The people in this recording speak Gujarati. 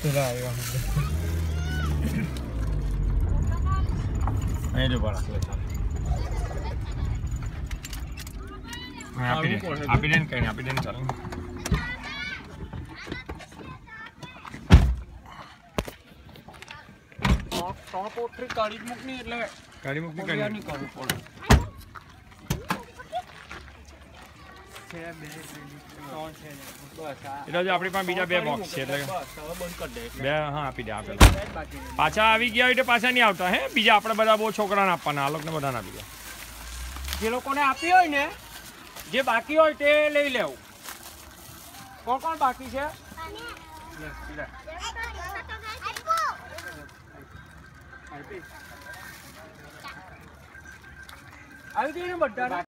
પેલા આવ્યો અહીં જો બરાબર આપી દે કઈ આપી દે ચાલો પોટરી કાઢી મૂકની એટલે કાઢી મૂકની કાઢી નહીં કરવું પડે એટલે જો આપણી પાસે બીજા 2 બોક્સ છે એટલે બે હા આપી દે આપેલા પાછા આવી ગયા એટલે પાછા નહીં આવતા હે બીજા આપણે બધા બહુ છોકરાને આપવાના આ લોકોને બધાને આપી દે જે લોકોને આપી હોય ને જે બાકી હોય તે લઈ લેવું કોણ કોણ બાકી છે આવી ગઈ ને બધા